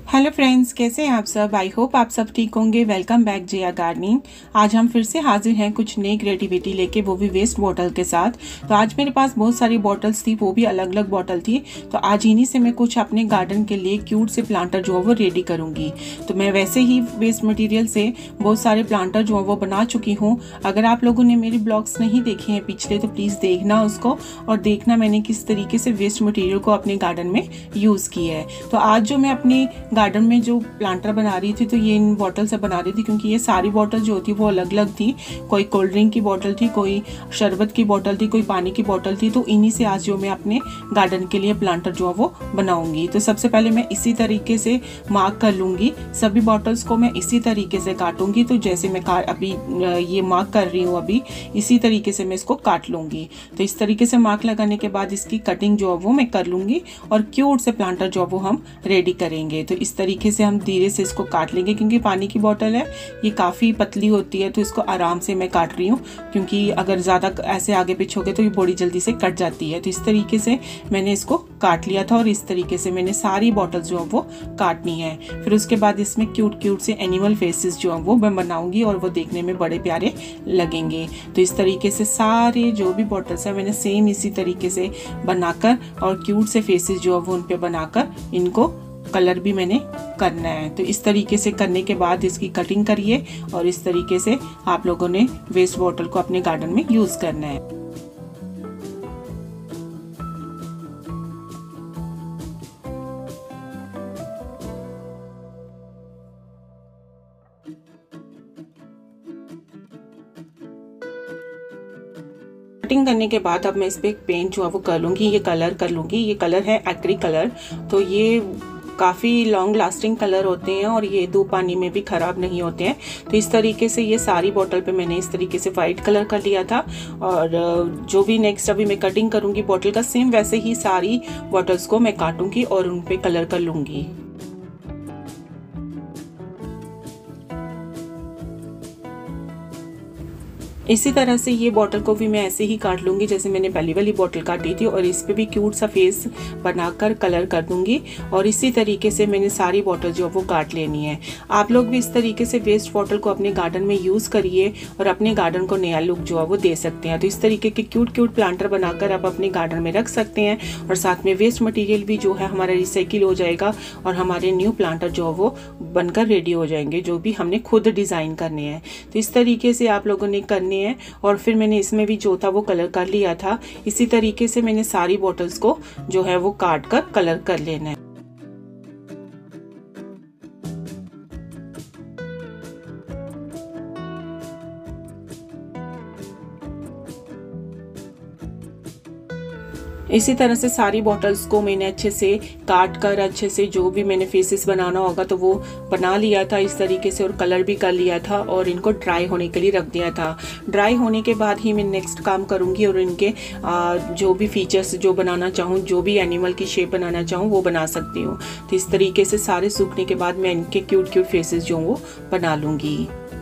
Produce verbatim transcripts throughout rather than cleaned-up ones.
Hello friends, कैसे हैं आप सब। आई होप आप सब ठीक होंगे। Welcome back Jiya gardening. आज हम फिर से हाजिर हैं कुछ नई क्रिएटिविटी लेके, वो भी वेस्ट बॉटल के साथ। तो आज मेरे पास बहुत सारी बॉटल्स थी, वो भी अलग अलग बॉटल थी। तो आज इन्हीं से मैं कुछ अपने गार्डन के लिए क्यूट से प्लांटर जो है वो रेडी करूंगी। तो मैं वैसे ही वेस्ट मटीरियल से बहुत सारे प्लांटर जो है वो बना चुकी हूँ। अगर आप लोगों ने मेरे ब्लॉग्स नहीं देखे हैं पिछले, तो प्लीज़ देखना उसको और देखना मैंने किस तरीके से वेस्ट मटीरियल को अपने गार्डन में यूज़ किया है। तो आज जो मैं अपनी गार्डन में जो प्लांटर बना रही थी, तो ये इन बॉटल से बना रही थी, क्योंकि ये सारी बॉटल जो थी वो अलग अलग थी। कोई कोल्ड ड्रिंक की बॉटल थी, कोई शरबत की बॉटल थी, कोई पानी की बॉटल थी। तो इन्हीं से आज जो मैं अपने गार्डन के लिए प्लांटर जो है वो बनाऊंगी। तो सबसे पहले मैं इसी तरीके से मार्क कर लूंगी। सभी बॉटल्स को मैं इसी तरीके से काटूंगी। तो जैसे मैं अभी ये मार्क कर रही हूँ, अभी इसी तरीके से मैं इसको काट लूंगी। तो इस तरीके से मार्क लगाने के बाद इसकी कटिंग जो है वो मैं कर लूंगी और क्यूट से प्लांटर जो है वो हम रेडी करेंगे। तो इस तरीके से हम धीरे से इसको काट लेंगे, क्योंकि पानी की बोतल है, ये काफ़ी पतली होती है। तो इसको आराम से मैं काट रही हूँ, क्योंकि अगर ज़्यादा ऐसे आगे पीछे हो गए तो ये बड़ी जल्दी से कट जाती है। तो इस तरीके से मैंने इसको काट लिया था और इस तरीके से मैंने सारी बॉटल जो है वो काटनी है। फिर उसके बाद इसमें क्यूट क्यूट से एनिमल फेसेस जो है वो मैं बनाऊंगी और वो देखने में बड़े प्यारे लगेंगे। तो इस तरीके से सारे जो भी बॉटल्स है मैंने सेम इसी तरीके से बनाकर और क्यूट से फेसेस जो है वो उन पे बनाकर इनको कलर भी मैंने करना है। तो इस तरीके से करने के बाद इसकी कटिंग करिए और इस तरीके से आप लोगों ने वेस्ट बॉटल को अपने गार्डन में यूज करना है। कटिंग करने के बाद अब मैं इस पे एक पेंट जो है वो कर लूँगी, ये कलर कर लूँगी। ये कलर है एक्री कलर। तो ये काफ़ी लॉन्ग लास्टिंग कलर होते हैं और ये दो पानी में भी ख़राब नहीं होते हैं। तो इस तरीके से ये सारी बॉटल पे मैंने इस तरीके से वाइट कलर कर लिया था। और जो भी नेक्स्ट अभी मैं कटिंग करूँगी बॉटल का, सेम वैसे ही सारी बॉटल्स को मैं काटूँगी और उन पे कलर कर लूँगी। इसी तरह से ये बॉटल को भी मैं ऐसे ही काट लूँगी जैसे मैंने पहली वाली बॉटल काटी थी और इस पे भी क्यूट सा फेस बनाकर कलर कर दूँगी। और इसी तरीके से मैंने सारी बॉटल जो है वो काट लेनी है। आप लोग भी इस तरीके से वेस्ट बॉटल को अपने गार्डन में यूज़ करिए और अपने गार्डन को नया लुक जो है वो दे सकते हैं। तो इस तरीके के क्यूट क्यूट प्लांटर बनाकर आप अपने गार्डन में रख सकते हैं और साथ में वेस्ट मटीरियल भी जो है हमारा रिसाइकिल हो जाएगा और हमारे न्यू प्लांटर जो है वो बनकर रेडी हो जाएंगे, जो भी हमने खुद डिज़ाइन करने हैं। तो इस तरीके से आप लोगों ने करने है। और फिर मैंने इसमें भी जो था वो कलर कर लिया था। इसी तरीके से मैंने सारी बॉटल्स को जो है वो काट कर कलर कर लेना है। इसी तरह से सारी बॉटल्स को मैंने अच्छे से काट कर अच्छे से जो भी मैंने फेसेस बनाना होगा तो वो बना लिया था इस तरीके से और कलर भी कर लिया था और इनको ड्राई होने के लिए रख दिया था। ड्राई होने के बाद ही मैं नेक्स्ट काम करूँगी और इनके आ, जो भी फीचर्स जो बनाना चाहूँ, जो भी एनिमल की शेप बनाना चाहूँ वो बना सकती हूँ। तो इस तरीके से सारे सूखने के बाद मैं इनके क्यूट क्यूट फेसेस जो वो बना लूँगी।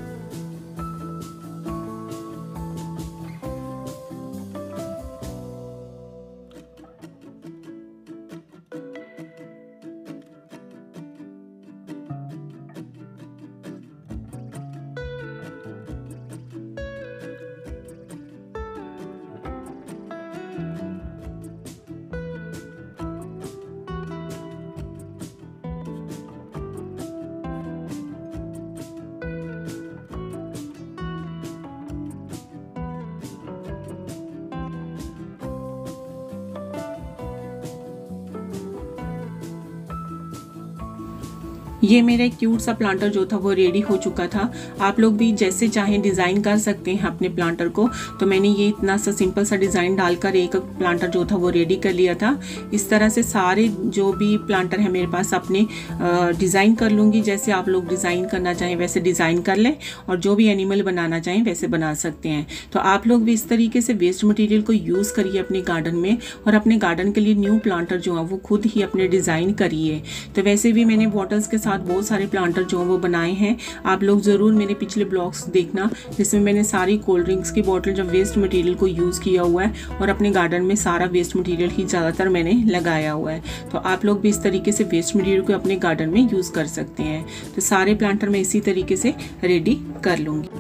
ये मेरा क्यूट सा प्लांटर जो था वो रेडी हो चुका था। आप लोग भी जैसे चाहें डिज़ाइन कर सकते हैं अपने प्लांटर को। तो मैंने ये इतना सा सिंपल सा डिज़ाइन डालकर एक प्लांटर जो था वो रेडी कर लिया था। इस तरह से सारे जो भी प्लांटर है मेरे पास अपने डिज़ाइन कर लूँगी। जैसे आप लोग डिज़ाइन करना चाहें वैसे डिज़ाइन कर लें और जो भी एनिमल बनाना चाहें वैसे बना सकते हैं। तो आप लोग भी इस तरीके से वेस्ट मटेरियल को यूज़ करिए अपने गार्डन में और अपने गार्डन के लिए न्यू प्लांटर जो है वो खुद ही अपने डिज़ाइन करिए। तो वैसे भी मैंने बॉटल्स के साथ बहुत सारे प्लांटर जो वो बनाए हैं। आप लोग ज़रूर मेरे पिछले ब्लॉग्स देखना, जिसमें मैंने सारी कोल्ड ड्रिंक्स की बॉटल जब वेस्ट मटेरियल को यूज़ किया हुआ है और अपने गार्डन में सारा वेस्ट मटेरियल ही ज़्यादातर मैंने लगाया हुआ है। तो आप लोग भी इस तरीके से वेस्ट मटेरियल को अपने गार्डन में यूज़ कर सकते हैं। तो सारे प्लांटर मैं इसी तरीके से रेडी कर लूँगी।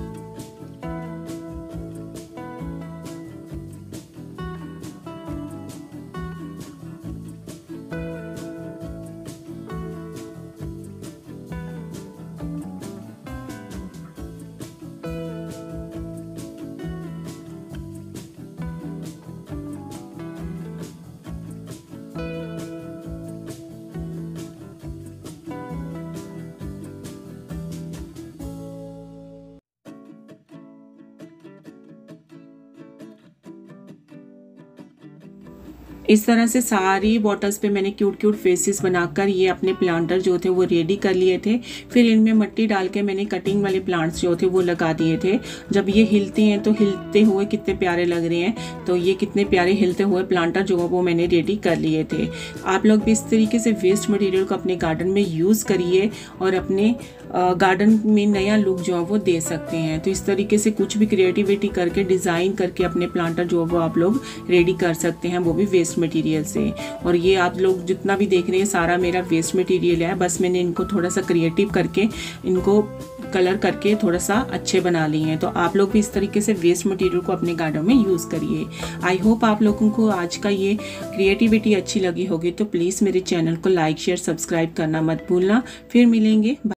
इस तरह से सारी बॉटल्स पे मैंने क्यूट क्यूट फेसेस बनाकर ये अपने प्लांटर जो थे वो रेडी कर लिए थे। फिर इनमें मिट्टी डाल के मैंने कटिंग वाले प्लांट्स जो थे वो लगा दिए थे। जब ये हिलते हैं तो हिलते हुए कितने प्यारे लग रहे हैं। तो ये कितने प्यारे हिलते हुए प्लांटर जो वो मैंने रेडी कर लिए थे। आप लोग भी इस तरीके से वेस्ट मटेरियल को अपने गार्डन में यूज़ करिए और अपने गार्डन में नया लुक जो है वो दे सकते हैं। तो इस तरीके से कुछ भी क्रिएटिविटी करके डिज़ाइन करके अपने प्लांटर जो है वो आप लोग रेडी कर सकते हैं, वो भी वेस्ट मटेरियल से। और ये आप लोग जितना भी देख रहे हैं सारा मेरा वेस्ट मटेरियल है, बस मैंने इनको थोड़ा सा क्रिएटिव करके इनको कलर करके थोड़ा सा अच्छे बना लिए हैं। तो आप लोग भी इस तरीके से वेस्ट मटेरियल को अपने गार्डन में यूज़ करिए। आई होप आप लोगों को आज का ये क्रिएटिविटी अच्छी लगी होगी। तो प्लीज़ मेरे चैनल को लाइक शेयर सब्सक्राइब करना मत भूलना। फिर मिलेंगे।